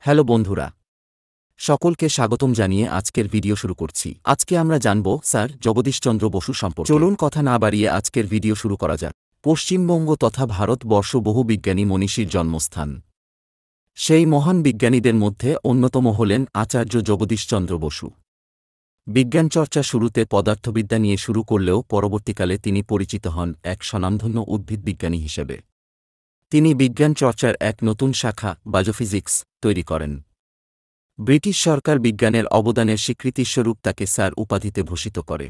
Hello বন্ধুরা, সকলকে স্বাগতম জানিয়ে আজকের ভিডিও শুরু করছি। আজকে আমরা জানব স্যার জগদীশচন্দ্র বসু সম্পর্কে। চলুন কথা না বাড়িয়ে আজকের ভিডিও শুরু করা যাক। পশ্চিমবঙ্গ তথা ভারতবর্ষ বহু বিজ্ঞানী মনীষীর জন্মস্থান। সেই মহান বিজ্ঞানীদের মধ্যে অন্যতম হলেন আচার্য জগদীশচন্দ্র বসু। বিজ্ঞানচর্চা শুরুতে পদার্থবিদ্যা নিয়ে শুরু করলেও পরবর্তীকালে তিনি পরিচিত হন এক স্বনামধন্য উদ্ভিদবিজ্ঞানী হিসেবে। তিনি বিজ্ঞানচর্চার এক নতুন শাখা বায়োফিজিক্স তৈরি করেন। ব্রিটিশ সরকার বিজ্ঞানের অবদানের স্বীকৃতিস্বরূপ তাকে স্যার উপাধিতে ভূষিত করে।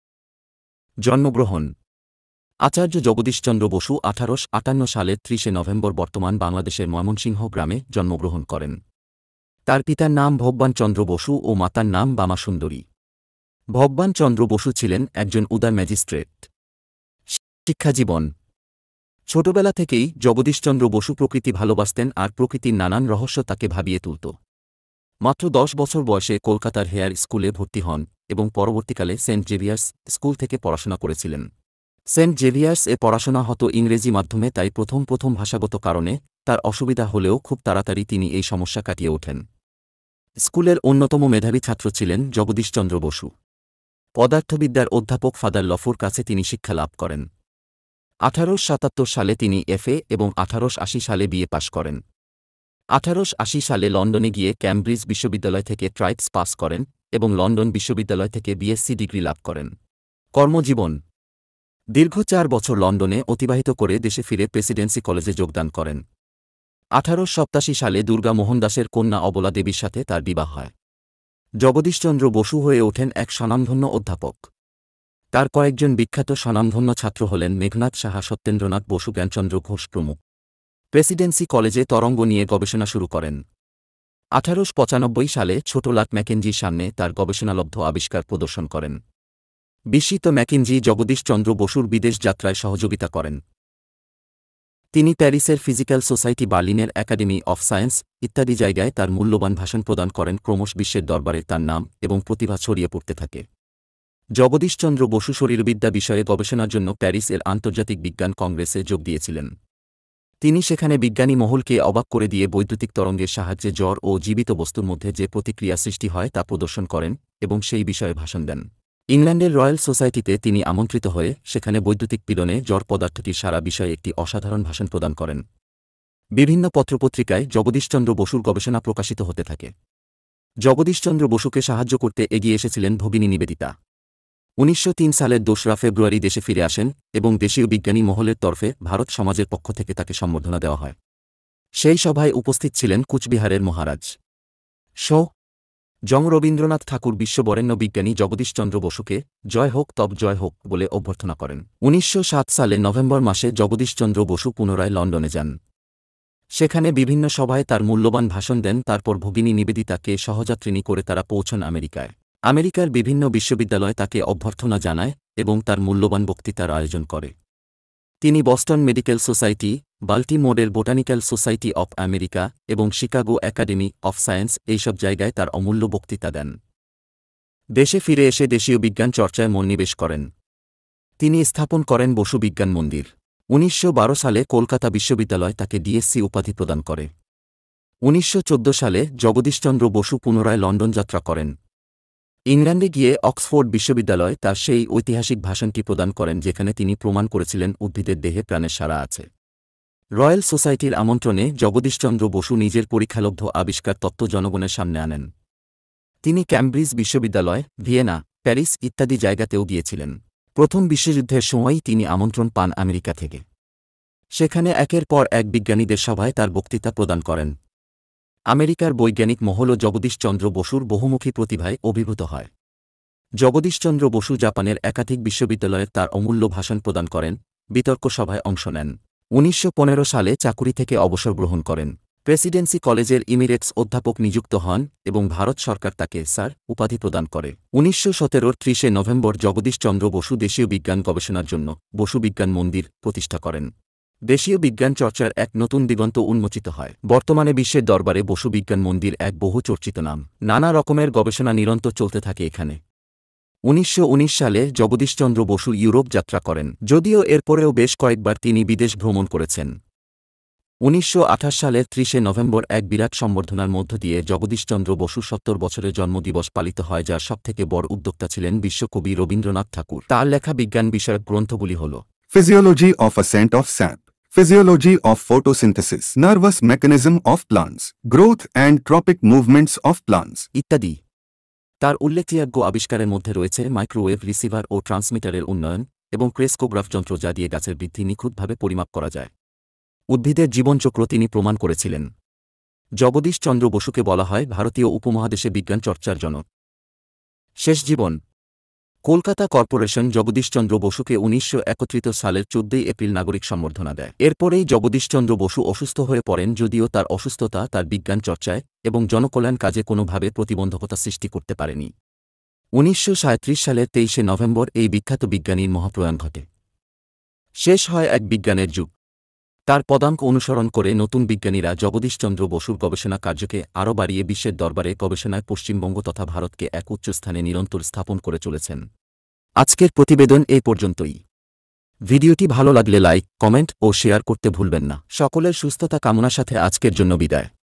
জন্মগ্রহণ: আচার্য জগদীশচন্দ্র বসু 1858 সালের 30 নভেম্বর বর্তমান বাংলাদেশের ময়মনসিংহ গ্রামে জন্মগ্রহণ করেন। তার পিতার নাম ভগবান চন্দ্র বসু ও মাতার নাম বামা সুন্দরী। ভগবান চন্দ্র বসু ছিলেন একজন উদার ম্যাজিস্ট্রেট। শিক্ষাজীবন: ছোটবেলা থেকেই জগদীশচন্দ্র বসু প্রকৃতি ভালোবাসতেন আর প্রকৃতির নানান রহস্য তাকে ভাবিয়ে তুলত। মাত্র 10 বছর বয়সে কলকাতার হেয়ার স্কুলে ভর্তি হন এবং পরবর্তীকালে সেন্ট জেভিয়ার্স স্কুল থেকে পড়াশোনা করেছিলেন। সেন্ট জেভিয়ার্স এ পড়াশোনা হতো ইংরেজি মাধ্যমে, তাই প্রথম ভাষাগত কারণে তার অসুবিধা হলেও খুব তাড়াতাড়ি তিনি এই সমস্যা কাটিয়ে ওঠেন। স্কুলের অন্যতম মেধাবী ছাত্র ছিলেন জগদীশচন্দ্র বসু। পদার্থবিদ্যার অধ্যাপক ফাদার লফোর কাছে তিনি শিক্ষা লাভ করেন। 1877 সালে তিনি এফএ এবং 1880 সালে বিএ পাশ করেন। 1880 সালে লন্ডনে গিয়ে ক্যামব্রিজ বিশ্ববিদ্যালয় থেকে ট্রাইপস পাস করেন এবং লন্ডন বিশ্ববিদ্যালয় থেকে বিএসসি ডিগ্রি লাভ করেন। কর্মজীবন: দীর্ঘ 4 বছর লন্ডনে অতিবাহিত করে দেশে ফিরে প্রেসিডেন্সি কলেজে যোগদান করেন। 1887 সালে দুর্গা মোহন দাসের কন্যা অবলা দেবীর সাথে তার বিবাহ হয়। জগদীশচন্দ্র বসু হয়ে ওঠেন এক স্বনামধন্য অধ্যাপক। তার কয়েকজন বিখ্যাত স্বনামধন্য ছাত্র হলেন মেঘনাদ সাহা, সত্যেন্দ্রনাথ বসু, জ্ঞানচন্দ্র ঘোষ প্রমুখ। প্রেসিডেন্সি কলেজে তরঙ্গ নিয়ে গবেষণা শুরু করেন। 1895 সালে ছোট লাট ম্যাকেঞ্জির সামনে তার গবেষণালব্ধ আবিষ্কার প্রদর্শন করেন। বিস্মিত ম্যাকেঞ্জি জগদীশচন্দ্র বসুর বিদেশ যাত্রায় সহযোগিতা করেন। তিনি প্যারিসের ফিজিক্যাল সোসাইটি, বার্লিনের একাডেমি অফ সায়েন্স ইত্যাদি জায়গায় তার মূল্যবান ভাষণ প্রদান করেন। ক্রমশ বিশ্বের দরবারে তার নাম এবং প্রতিভা ছড়িয়ে পড়তে থাকে। জগদীশচন্দ্র বসু শরীরবিদ্যা বিষয়ে গবেষণার জন্য প্যারিস এর আন্তর্জাতিক বিজ্ঞান কংগ্রেসে যোগ দিয়েছিলেন। তিনি সেখানে বিজ্ঞানী মহলকে অবাক করে দিয়ে বৈদ্যুতিক তরঙ্গের সাহায্যে জ্বর ও জীবিত বস্তুর মধ্যে যে প্রতিক্রিয়া সৃষ্টি হয় তা প্রদর্শন করেন এবং সেই বিষয়ে ভাষণ দেন। ইংল্যান্ডের রয়্যাল সোসাইটিতে তিনি আমন্ত্রিত হয়ে সেখানে বৈদ্যুতিক পীড়নে জ্বর পদার্থটির সারা বিষয়ে একটি অসাধারণ ভাষণ প্রদান করেন। বিভিন্ন পত্রপত্রিকায় জগদীশচন্দ্র বসুর গবেষণা প্রকাশিত হতে থাকে। জগদীশচন্দ্র বসুকে সাহায্য করতে এগিয়ে এসেছিলেন ভগিনী নিবেদিতা। 1903 সালের 2 ফেব্রুয়ারি দেশে ফিরে আসেন এবং দেশীয় বিজ্ঞানী মহলের তরফে ভারত সমাজের পক্ষ থেকে তাকে সম্বর্ধনা দেওয়া হয়। সেই সভায় উপস্থিত ছিলেন কুচবিহারের মহারাজ জং রবীন্দ্রনাথ ঠাকুর বিশ্ববরেণ্য বিজ্ঞানী জগদীশচন্দ্র বসুকে জয় হোক তব জয় হোক বলে অভ্যর্থনা করেন। 1907 সালে নভেম্বর মাসে জগদীশচন্দ্র বসু পুনরায় লন্ডনে যান। সেখানে বিভিন্ন সভায় তার মূল্যবান ভাষণ দেন। তারপর ভগিনী নিবেদিতাকে সহযাত্রিনী করে তারা পৌঁছন আমেরিকায়। আমেরিকার বিভিন্ন বিশ্ববিদ্যালয় তাকে অভ্যর্থনা জানায় এবং তার মূল্যবান বক্তৃতার আয়োজন করে। তিনি বস্টন মেডিকেল সোসাইটি, বাল্টিমোরের বোটানিক্যাল সোসাইটি অফ আমেরিকা এবং শিকাগো একাডেমি অফ সায়েন্স এইসব জায়গায় তার অমূল্য বক্তৃতা দেন। দেশে ফিরে এসে দেশীয় বিজ্ঞান চর্চায় মনোনিবেশ করেন। তিনি স্থাপন করেন বসু বিজ্ঞান মন্দির। 1912 সালে কলকাতা বিশ্ববিদ্যালয় তাকে ডিএসসি উপাধি প্রদান করে। 1914 সালে জগদীশচন্দ্র বসু পুনরায় লন্ডন যাত্রা করেন। ইংল্যান্ডে গিয়ে অক্সফোর্ড বিশ্ববিদ্যালয় তার সেই ঐতিহাসিক ভাষণটি প্রদান করেন যেখানে তিনি প্রমাণ করেছিলেন উদ্ভিদের দেহে প্রাণের সাড়া আছে। রয়্যাল সোসাইটির আমন্ত্রণে জগদীশচন্দ্র বসু নিজের পরীক্ষালব্ধ আবিষ্কার তত্ত্ব জনগণের সামনে আনেন। তিনি ক্যামব্রিজ বিশ্ববিদ্যালয়, ভিয়েনা, প্যারিস ইত্যাদি জায়গাতেও গিয়েছিলেন। প্রথম বিশ্বযুদ্ধের সময়ই তিনি আমন্ত্রণ পান আমেরিকা থেকে। সেখানে একের পর এক বিজ্ঞানীদের সভায় তার বক্তৃতা প্রদান করেন। আমেরিকার বৈজ্ঞানিক মহলও জগদীশচন্দ্র বসুর বহুমুখী প্রতিভায় অভিভূত হয়। জগদীশচন্দ্র বসু জাপানের একাধিক বিশ্ববিদ্যালয়ে তার অমূল্য ভাষণ প্রদান করেন, বিতর্ক সভায় অংশ নেন। 1915 সালে চাকুরি থেকে অবসর গ্রহণ করেন। প্রেসিডেন্সি কলেজের ইমিরেটস অধ্যাপক নিযুক্ত হন এবং ভারত সরকার তাকে স্যার উপাধি প্রদান করে। 1917 30 নভেম্বর জগদীশচন্দ্র বসু দেশীয় বিজ্ঞান গবেষণার জন্য বসু বিজ্ঞান মন্দির প্রতিষ্ঠা করেন। দেশীয় বিজ্ঞান চর্চার এক নতুন দিগন্ত উন্মোচিত হয়। বর্তমানে বিশ্বের দরবারে বসু বিজ্ঞান মন্দির এক বহু চর্চিত নাম। নানা রকমের গবেষণা নিরন্তর চলতে থাকে এখানে। 1919 সালে জগদীশচন্দ্র বসু ইউরোপ যাত্রা করেন, যদিও এরপরেও বেশ কয়েকবার তিনি বিদেশ ভ্রমণ করেছেন। 1928 সালের 30 নভেম্বর এক বিরাট সম্বর্ধনার মধ্য দিয়ে জগদীশচন্দ্র বসু 70 বছরের জন্মদিবস পালিত হয়, যার সবথেকে বড় উদ্যোক্তা ছিলেন বিশ্বকবি রবীন্দ্রনাথ ঠাকুর। তার লেখা বিজ্ঞান বিষয়ক গ্রন্থগুলি হল Physiology of ascent of sap, Physiology of photosynthesis, Nervous mechanism of plants, Growth and tropic movements of plants ইত্যাদি। তার উল্লেখযোগ্য আবিষ্কারের মধ্যে রয়েছে মাইক্রোওয়েভ রিসিভার ও ট্রান্সমিটারের উন্নয়ন এবং ক্রেস্কোগ্রাফ যন্ত্র, যা দিয়ে গাছের বৃদ্ধি নিখুঁতভাবে পরিমাপ করা যায়। উদ্ভিদের জীবনচক্র তিনি প্রমাণ করেছিলেন। জগদীশচন্দ্র বসুকে বলা হয় ভারতীয় উপমহাদেশে বিজ্ঞান চর্চার জনক। শেষ জীবন। কলকাতা কর্পোরেশন জগদীশচন্দ্র বসুকে 1931 সালের 14 এপ্রিল নাগরিক সম্বর্ধনা দেয়। এরপরেই জগদীশচন্দ্র বসু অসুস্থ হয়ে পড়েন, যদিও তার অসুস্থতা তার বিজ্ঞান চর্চায় এবং জনকল্যাণ কাজে কোনোভাবে প্রতিবন্ধকতা সৃষ্টি করতে পারেনি। 1937 সালের 23 নভেম্বর এই বিখ্যাত বিজ্ঞানীর মহাপ্রয়াণ ঘটে। শেষ হয় এক বিজ্ঞানের যুগ। তার পদাঙ্ক অনুসরণ করে নতুন বিজ্ঞানীরা জগদীশচন্দ্র বসুর গবেষণা কার্যকে আরও বাড়িয়ে বিশ্বের দরবারে গবেষণায় পশ্চিমবঙ্গ তথা ভারতকে এক উচ্চস্থানে নিরন্তর স্থাপন করে চলেছেন। আজকের প্রতিবেদন এই পর্যন্তই। ভিডিওটি ভালো লাগলে লাইক, কমেন্ট ও শেয়ার করতে ভুলবেন না। সকলের সুস্থতা কামনার সাথে আজকের জন্য বিদায়।